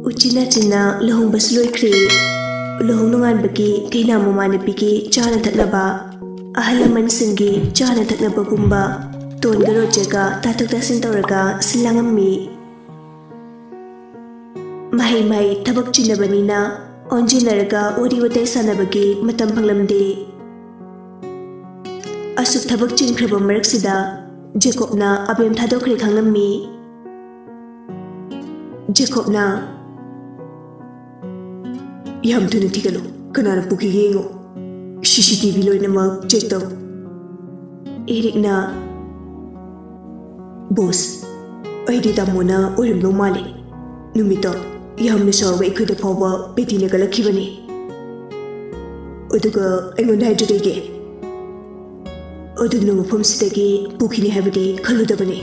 Uchina china lohong basloi kri lohong nungan bagi kina mamana piki chana taknaba ahalaman singi chana taknaba gumba ton garo jaga tatuk tasin tauraga silangami mahai tabak china banina onjinaraga ori watai sanabagi matam phanglamde asuk tabak chinkraba maraksida Jacobna abem thadokre khanglammi Jacobna Yam tuna tigalo kanana puki yengo CCTV loinama check taw Ericna Boss aidi tamona orimno male numito yamna sawa ikhuda phawa betina galakibani oduga aingonda hajudege oduga mafamsidagi pukini habidi khaludabani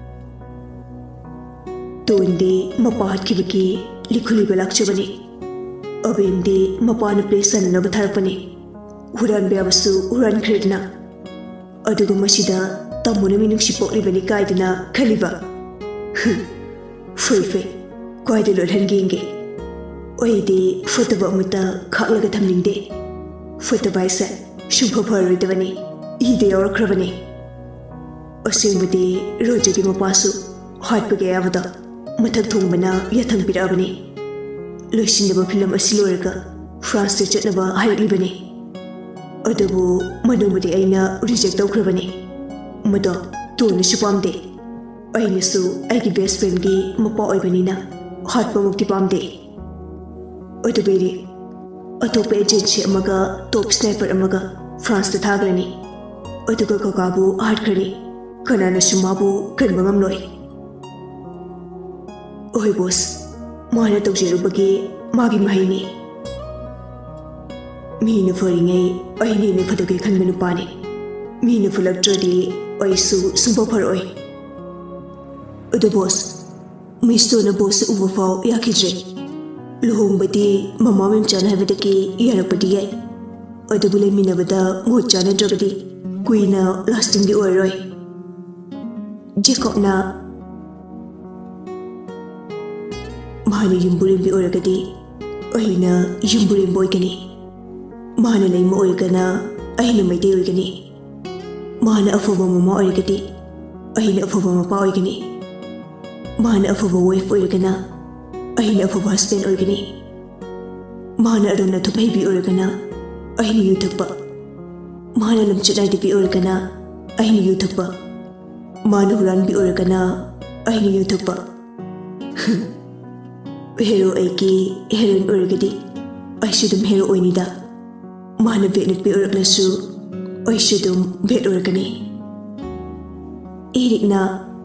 Tondi mapa hatkibaki likhuli balakchabani Abemdi mapana plesan na batharapani Huran beabasu huran kredna Adugu masida tamuna minungsi poklibani kaidana khaliba Foi kwaida lorhanginge Oidi fotaba amuta khaklaga thamningde Fotaba isa shumpha pharoidabani ide yaurakrabani Asengbudi rojagi mapasu hatpage yabada mathak thongbana yathang pirabani Loisindaba film asiloraga France te chatnaba hairlibani Adubu manumudi aina reject tawkrabani Mado tonu supamde Aina su aigi best friend gi mapa oibanina hatpa mukti pamde Adubiri atope agency amaga top sniper amaga France ta thagrani Aduga kakabu hatkrani kanana sumabu kanbangam loi Oi boss Mana tawjirubagi magi mahini Mina faringai aini ne phadoge khanba nupani Mina fulaktradi aisu sumpa pharoi Adu boss Misto na boss uba fau yakidre Luhongbadi mama memchana habidaki yarakpadi yai Adu bule minabada ngochana dragadi Kuina lasting di oiroi Jacob na Mana yumburim bi oragadi Aina yumburim boygani Mana laima oygana Aina maide oygani Mana afaba mama oygadi Aina afaba mapa oygani Mana afaba wife oygana Aina afaba husband oygani Mana aruna thupai bi oragana Aina yuthakpa Mana lamchadai bi oragana Aina yuthakpa Mana huran bi oragana Aina yuthakpa Hero aiki heroin oragadi aishudum hero oinida Mana vet nupi oraglasu aishudum vet oragani Ericna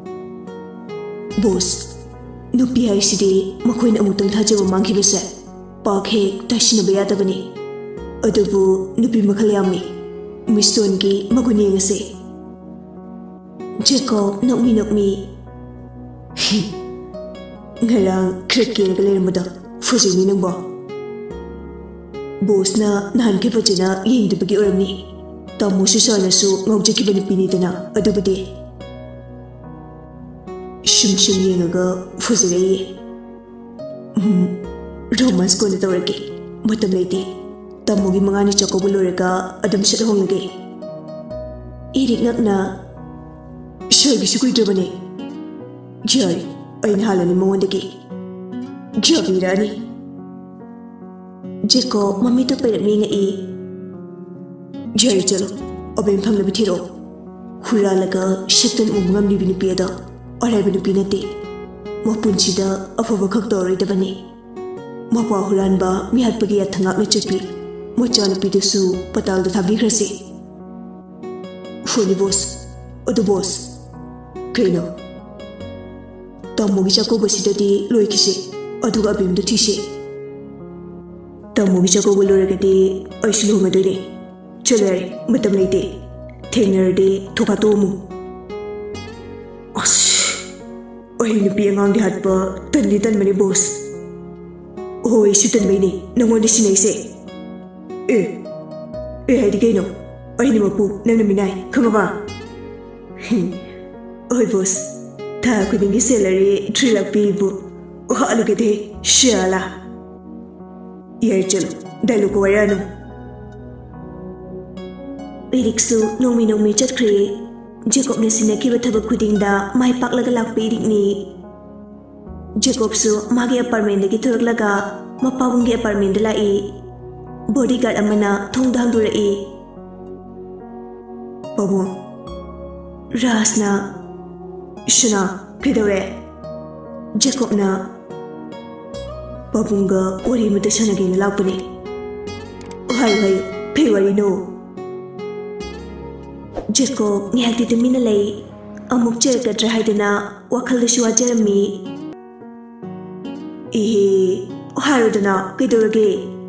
Boss nupi haisidi makoina amutang thajaba mangkhibase pakhe tashinaba yadabani Adubu nupi makhal yammi Miston gi maguni ngase Jacob nokmi Ngarang krekki na galermada fuzini nangba Boss na nahan kipajina yingdabagi oramni Tamu susana su ngawjakiba nupinidana adubadi Shum yengaga fuzireye Romance ko na tawraki matam laiti Tamugi mangani chakobu loraga adam shathonglage Eric nakna Shoygi sukuidrabane Jai Aina halani mawandagi Jabirani Jacob mami to payami ngai Jari chalo abem phanglabi thiro huralaga shatan umngam ni bini peda arai bini pinati mapunchida afaba khak tori dabani mapa huranba mihat pagi athangak na chapi mochana pidusu patal da thabi khrasi Fuli boss odu boss Kaino Tamugi chako basidadi loikisi aduga abimdu thisi Tamugi chako boloragadi aislu ngadore chalare matam leite thenarde thokatomu As oi nupi angang di hatpa tan mani boss Oi sitan mani nangoni sinaise haidi kaino aini mapu nangna minai khangaba Oi boss Ta kudingi salary 3 lakh pibu हालू के थे शाला ये चलो dialogue को वरानु इरिक्सु Nomi Nomi चटख्रे Jakob ने सिनकी बथबक खुदिंगदा my पाकलगा लाकपे इरिकनी Jakob सु मागे अपार्टमेंट दगी थोरकलगा मपाबुंगी अपार्टमेंट दा लाई बॉडीगार्ड अमना थोंग दांगदुरई बाबू रासना शना कदौरे जेकोबना बाबुंगा ओरी मुते सनगेन लापने हाय हाय फेवरी नो जेकोब न्याती तुमिना लई अमुक चरकद्रा हाइदना वखल सुवाजरमी ए हारोदना कदौरगे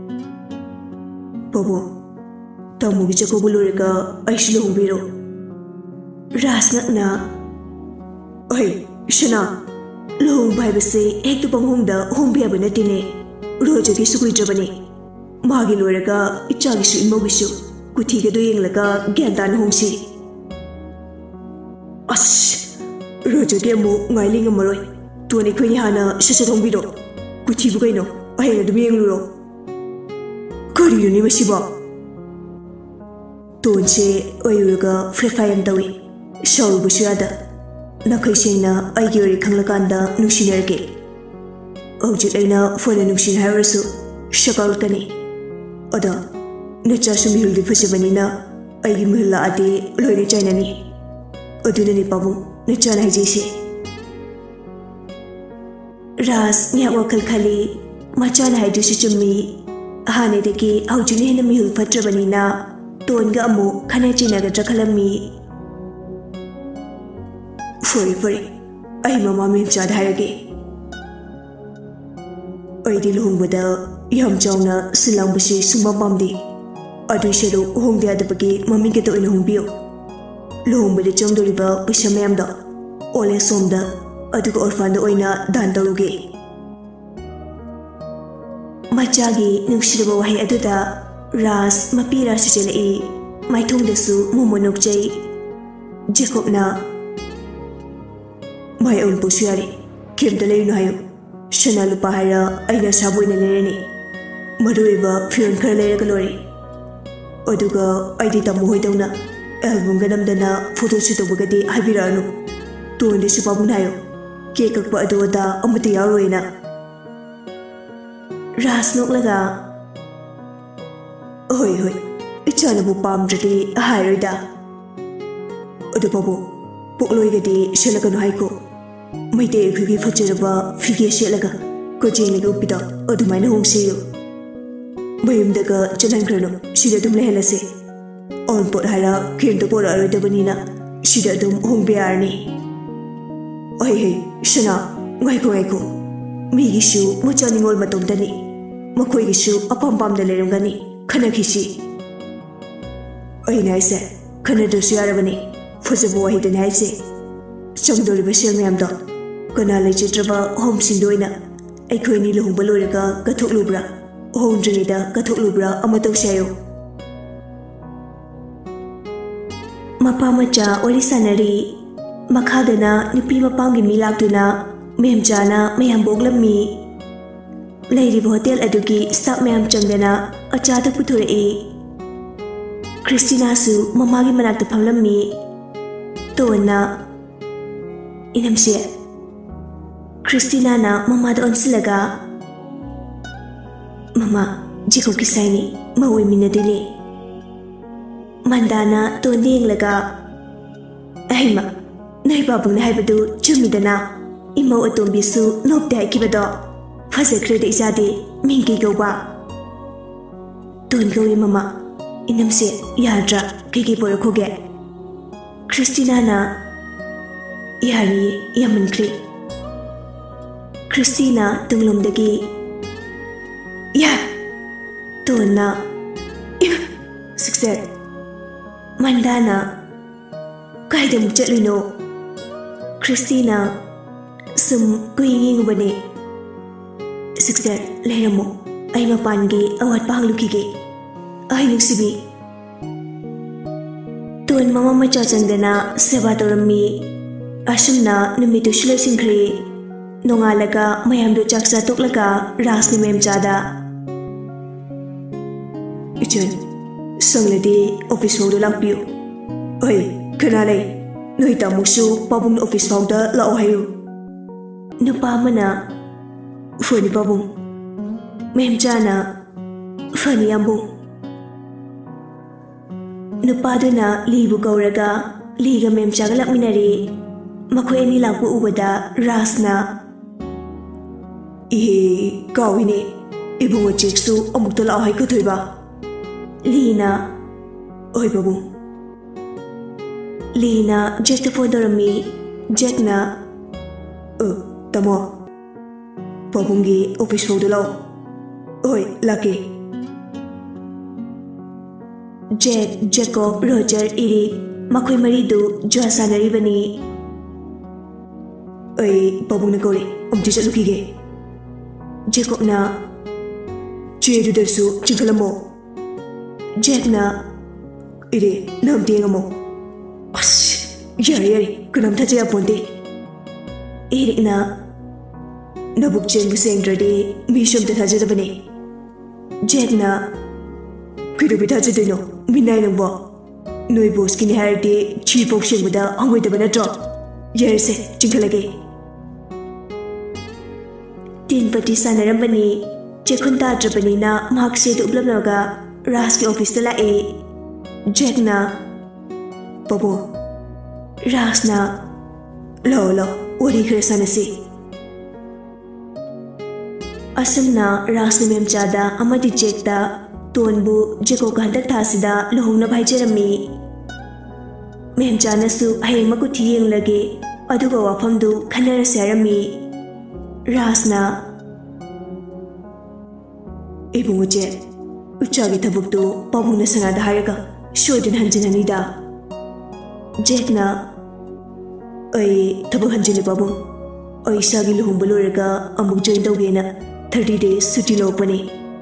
बाबू तमुगी जेकोब लोरगा आइसु लुंबिरो रासनकना ओय शना लुंग भाइबसे एक तो बंगोंदा होंबियाबे नतिने रोजगी सुकुइद्रबने मागी लोरगा इचागिसु इमोगिसु कुथिगदो येंगलगा ग्यानतान होंसी अस रोजगी मु ngaइलिंग मरोय तोनि खोनि हाना ससे थोंबिरो कुथिबु कइनो अहेन दुम येंगलुरो करियोनि मसिबा तोनसे ओयुरगा फ्रेफायम तवी शौबुसु यादा नखैसेंना आइगी ओरि खंगलकांदा नुसिनरगे औजिक आइना फोन नुसिन हायरसु शकालकनी अदा नचासु मिहुलदि फसबनिना आइगी मिहुला आदि लोइने चाइनानी अदुननि पाबु नचाना हाइजेसे रास न्या वखल खाली मचाना हाइदुसु चुम्मी हानेदगी औजिने हेन मिहुल फत्रबनिना तोनगा अमु खना चिनागद्रा खलम्मी फरी फरी आई ममा मेमचाद हायरगे अइदि लुंगबदा याम चावना सिलांबसि सुमा पामदि अदुइसेरो होंगदे आदबगी मम्मी के तो इन होंबियो लुंगबदे चंगदोरिबा पैसा मयामदा ओले सोमदा अदुगा ऑर्फान ओइना दान तौरुगे मचागी नुसिरबा वहाय अदुदा रास मपीरा सिचेलई माइथोंदसु मुमोनोकचै जेकोबना माय ओन पुसुयारी केमता लेनो हायो शना लुपा हायरा आइना साबोइना लेरनी मरुइबा फिरन खर लेरगा लोरे अदुगा आइदि तमु होइदौना एल्बम गनमदना फोटो शूट तौबगदि हाबिरानु तोंदेसु पाबुन हायो केक ककपा अदोदा अमति यारोइना रास नोकलगा होय होय इचानबु पामद्रदि हायरोइदा अदु बाबू पोकलोइगदि सेलगनु हाइको मैते खुगी फचरबा फिगे सेलगा कोजेंगलगा उपिदा अदुमाइना होंसेयो मयुमदगा चलनग्रनो सिदा दुम लेहलसे ऑन पोट हारा केमतो पोर अरोदबनिना सिदा दुम होंबियारनी ओय हे शना गाइको मिगिसु मचानिंगोल मतोमदनी मखोइगिसु अपाम पामदा लेरंगनी खनखिसी ओइना इसे खनदसु यारबनी फजबो वाहिदन हाइसे चंगदोरिबा सेल मयामदो कना लेचित्रबा होम सिंदोइना अखोइनी लुहुंबा लोरगा कथोकलुब्रा होंद्रिदा कथोकलुब्रा अमतौसायो मपा मचा ओरि सनरी मखादना नुपी मपांगी मिलाक्तुना मेमचाना मयाम बोगलम्मी लेरिब होटल अदुगी स्टाफ मयाम चंगदना अचातक पुथुरई क्रिस्टिनासु ममागी मनाक्ता फमलम्मी तोना इनमसे क्रिस्टिना ना ममा द ओनसिलगा ममा जेको किसाइनी मवै मिनदुनी मंदाना तोंदेंगलगा अहिमा नै बाबुना हाइबदु चुमिदना इमौ अतोंबिसु नोपते हाइकिबदो फजख्रेदे इजादे मिंगी गौबा तोन गौई ममा इनमसे याद्रा केके पोरखोगे क्रिस्टिना ना यारी यमनख्री क्रिस्टिना तुंगलोमदगी या तोना सक्सेस मंदाना कायदम चलुनो क्रिस्टिना सुम कुइंगिंगबने सक्सेस लेरमो आई मपानगे अवात पांगलुकीगे आई नुक्सिबी तोन ममा मचा चंदना सेवा तोरमी असुमना नुमितु सुलसिंख्रे नोंगालगा मयामदो चाक चातोकलगा राजनी मेमचादा इचन संगलदी ऑफिस फाउदा लाक्पियो ओय खना लay नोई तामुसु पाबुंग ऑफिस फाउदा लाओ हायो नुपा मना फनी पाबुंग मेमचाना फनी आंबु नुपादुना लीबु कौरगा लीगा मेमचागा लाकमिनारी मखोय अनि लाकु उबदा राजना इहे काविने इबुंग चेकसु अमुक्ता लाओ हाय कथोइबा लीना ओय बाबू लीना जेक फोन दरमी जेकना तमो पाबुंगी ऑफिस फाउदा लाओ ओय लाके जेक जेकॉब रोजर इरी मखोय मरीदु जुआ सानरिबनी ओय पाबुंग नकोरे अमति चलुखिगे जेकॉबना चेदुदसु चिखलमो जेकना इरे नाम देंगमो अस यारे कनम थाजया पोंदे इरेना नबुक चेंग सेंद्रदे मिशम ते थाजदबने जेकना किदु बिथाजदिनो मिनाय नंबो नोय बोस किनि हारदे चीफ ऑफ शेंगबदा अंगोयदब नट्रो यारसे चिखलगे तीन पति सानरमबनी चेखुन ताद्रबनीना मार्क्से दुबलबलगा राज के ऑफिस तला ए जेकना बाबू राजना लो लो ओरी खरे सनसी असमना राजनी मेमचादा अमदि जेकता तोनबु जेको गंदक थासिदा लोहंगना भाईजरमी मेमचानसु हये मकु थियेंग लगे अदुगा वाफमदु खनर सेरमी राजना इबुंगजे उच्चागी थबुकदु पाबुंगना सनादा हायगा सोयदन हंजिननीदा जेकना अय थबुक हंजिने पाबुंग अय सागी लुहुंग लोरगा अमुक जॉइन तौगेना 30 days सुटी लोपने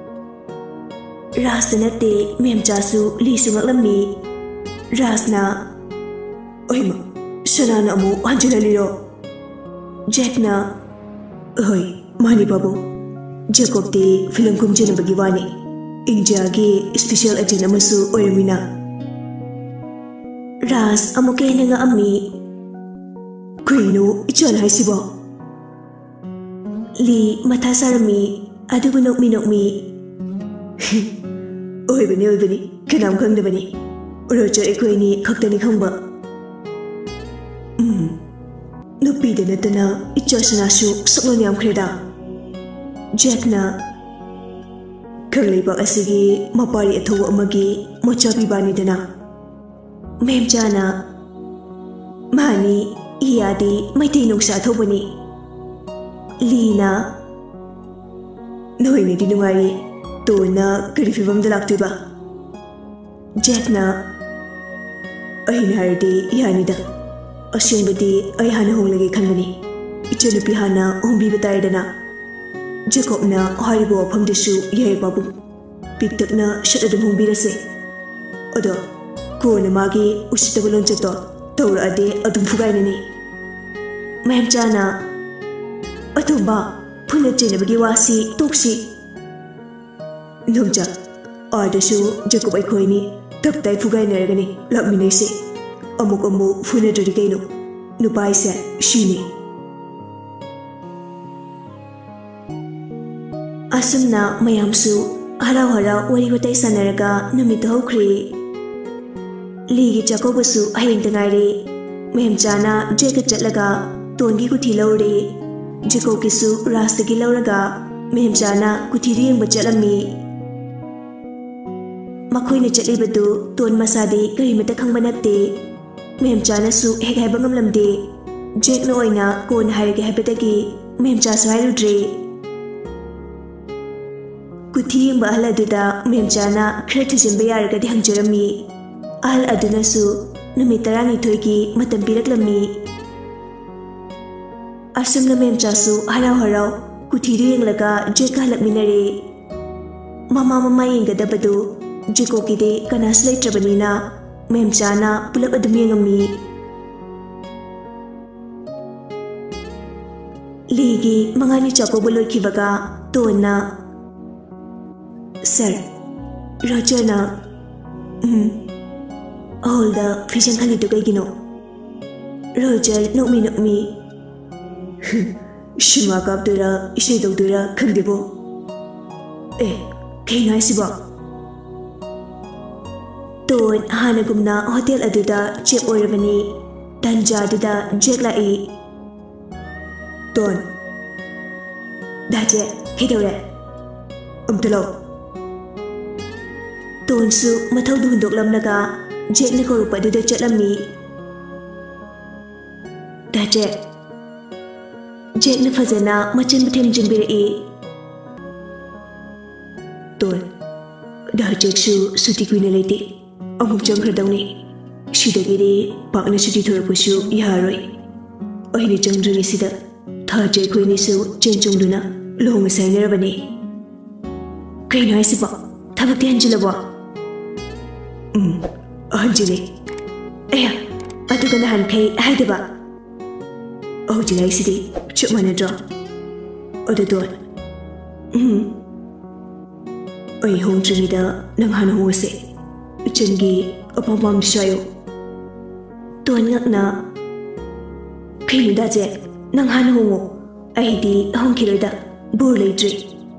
राजनते मेमचासु लीसु ngaklammi राजना ओइमा सनाना अमु हंजिनलिरो जेकना होय मानी बाबू जेकॉबती फिल्म कुमजेनबगी वानी इंडिया की स्पेशल एजेंट अमसु ओयमिना राज अमुके नंगा अम्मी कुइनो इचल हाइसिबो ली मथा सारमी अदुगु नोकमी ओइबनी कनाम खंगदबनी रोजर एकोइनी खक्तनी खंबा नुपीदे नतना इचसनासु सकलोन यामख्रेदा जेकना खंगलेबा असिगी मपारी अथौ अमगी मोचाबी बानीदना मेमचाना मानी इयादी मैथै नुक्सा थौबनी लीना नोइनेदि नुंगाई तोना करि फिबमदा लाक्तुबा जेकना अहिना हारदि यानिदा असेंबदी अय हाना होंगलगे खनबनी इचनुपि हाना होंबीबा तायदना जेकॉबना हारिबो वफमदसु याय बाबू पिक्तकना शतदम होंबीरसे अदो कोना मागी उसितब लोंचतो तौरअदे अदुम फुगाइननी मेमचाना अथुबा फुना चेनबगी वासी तोक्सी नोंजा आदसु जेकॉब अखोइनी तपताई फुगाइनरगनी लाकमिनैसे अमुक अमुक फुनदरि कैनो नुपाइसे शिनी असमना मयामसु हराव हराव वरी वतै सनरगा नुमित हौख्री लीगी चकोबसु हयेंग तंगाइरे मेमचाना जेक चटलगा तोनगी कुथी लौरे जेको किसु रास्तगी लौरगा मेमचाना कुथी रियंग बचलमी मखोइने चटलिबदु तोन मसादे करिमता खंगबा नत्ते मेमचानासु हेक हाइबा ngamlamde जेकनो ओइना कोन हाइरगे हाइबदगी मेमचासु हाइरुद्रे कुथी यंग अहल अदुदा मेमचाना खरे थुजिंबा यारगदि हंजरमी अहल अदुनसु नुमित 12 मतम पिरकलमी असमना मेमचासु हराव हराव कुथीदु यंगलगा जेका हलकमिनरे ममा ममा यंगदबदु जेको किदे कनास लैत्रबनीना मेमचाना पुलप अदुम यंगमी Ligi mangani chakobolo kivaga tona Sir Roger na all the vision kali to gino Roger no me Shima kaptura isi doktura kandibo kena siba Ton hana gumna hotel aduda chep oirabani tanja aduda Jack lai Ton Daje kidore umtalo Ton su mathau du hundoklam naga Jack na korupa aduda chatlammi Daje Jack na fazana machan bathem jinbiri Ton da Jack su suti kuina leiti amuk jangkhradawni sidagiri pakna suti thorapusu yaroi aini jangdri sida tha Jack koini su chenchungduna longa sainarabani kaino aisiba thabakti hanjilaba hanjile aya adugana hankai haidaba Ojilai sidi chumana dra odadon Oi hong trimida nang hana hose Chengi apamam shayo Tuan ngakna Kainu daje nang hana hongo Aidi hong kiloida burlay dre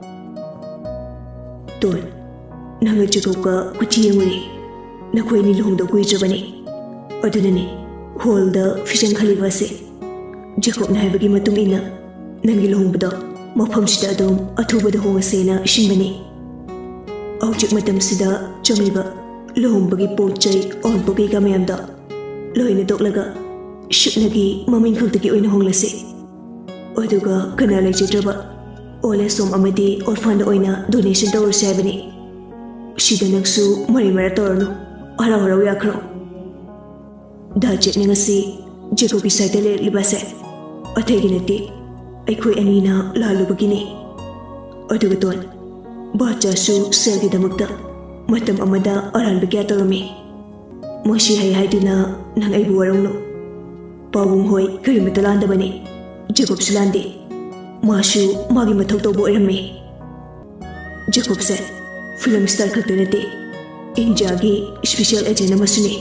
Tuan Nang ajugoka kutiyamuri Nakoy nilong da kuy jabani Odunani Hol da fishang khalibase Jacob na haibagi matung ina Nang ilong bada Mapam sida adom atubada honga sena shimbani Aujik matam sida Chamliba Lohong bagi pochay on bagi kamayamda Loina doklaga Shoot lagi maming kagtagi oina hong lasi Oduga kanalay chidraba Ole som amadi orphan oina donation tawar sabani Shida nagsu marimara torno Araw-araw yakro Dajik na ngasi Jacob isay tali libase Atay ginati Ay ko'y anina lalo bagini Oduga tuwan Baca su selgi damagda Matam amada aran bagya torami Moshi hay duna nang ay buwarong no Pawong hoy karimatalanda bani Jacob sulandi Masu magi mathaw tawbo irami Jacob se film star kakdanati India gi special agent namasuni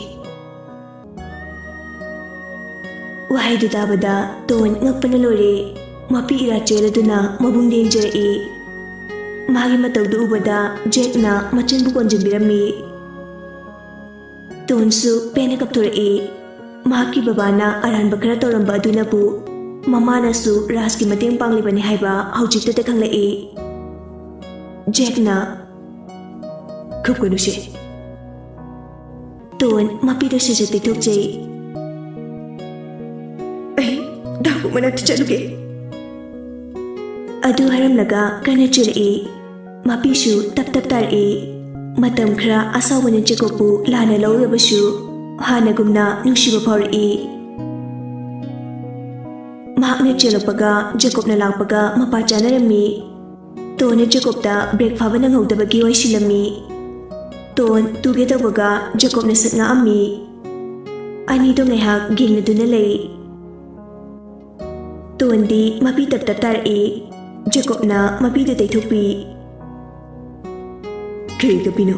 Wahay dudabada Ton ngagpanalori Mapi ira cheladuna mabung danger Magi mataw ubada Jack na machan bukon jinbirami Ton su pena kaptura Maki babana aran bakara toramba aduna bu Mamana su raski mateng panglibani haiba haujikta takang lai Jack na Kupkanu siya Ton mapita siya sa tiktok jay Ay, dako manat chaluge Adu haram laga kana chila Mapisu tap tar Matam kra asawan ng Jacobu lana laurabasu Hana gumna nungsiba par Mahak na chila paga Jacob na lang paga mapacha na rami Ton na Jacob ta break fava nang hawdabagi way silami Ton tugita baga Jacob na sat nga ami Ani do ngayhak ging na dunalay Ton di mapitap tar Jacob na mapita tay thupi Kay kapino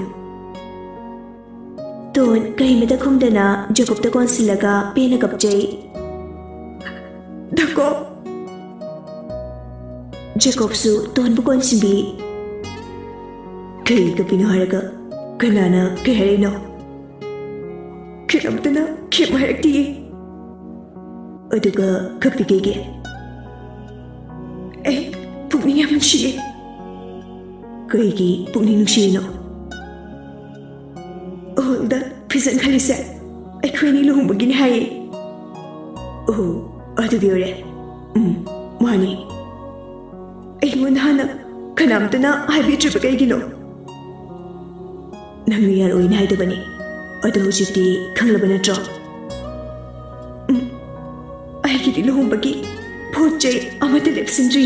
Ton kay matakhong dana Jacob ta konsilaga pena kapjay Dako Jacob su ton bukon simbi Kay kapino haraga Kanana kay harino Kiramtana kim harakti Aduga kapigege Pugning yaman siya Kaigi pugning nung no All that pisan kalisa Ay kuya niluhong bagin hay Ado diore Mani Ay ngunhana Kanamta na habi tripa kay gino Nangyayar oy na hay dabani Ado hujiti kang laban na dro Ay kitiluhong bagi Pochay amatalip sindri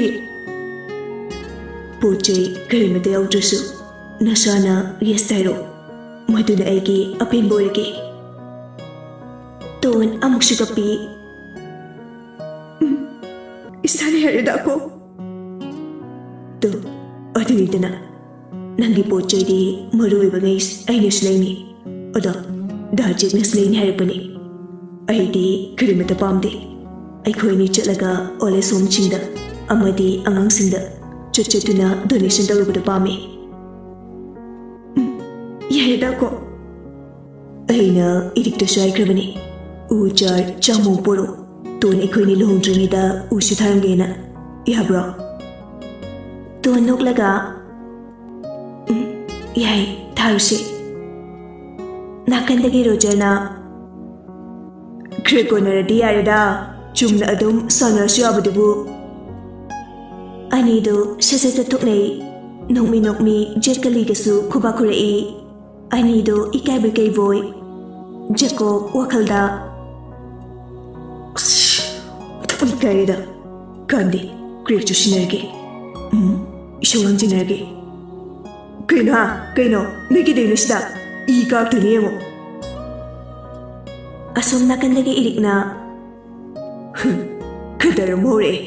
Pochay karimata yaudrusu Nasana yestayro Maduna aigi apin boragi Ton amuk sugapi isani harida ko. To, adunidana. Nangi pochai di marui bagais aina slaini. Odo, dajik na slaini haripani. Ai di karimata pamde. Ai khoi ni chalaga ole som chingda. Amadi angang singda. Chachatuna donation da rubada pami. Yarida ko. Aina irikta shai krabani. Ujar chamong poro. Ton ikoi ni lohong dringida usu tharangena. Yabro. Ton noklaga. Yai, tharusi. Nakandagi Rogerna. Krekonaradi yarida. Chumna adum sanarasyu abadubu. Anido sasata tuknei. Nokmi jetkaligasu kubakurai. Anido ikai berkai boy. Jeko wakalda. Ikai Kandi, Greek to Shinergi. Showang Jinergi. Kino, make it in a stop. E got to Nemo. Asum Nakandagi Irikna. Kudar More.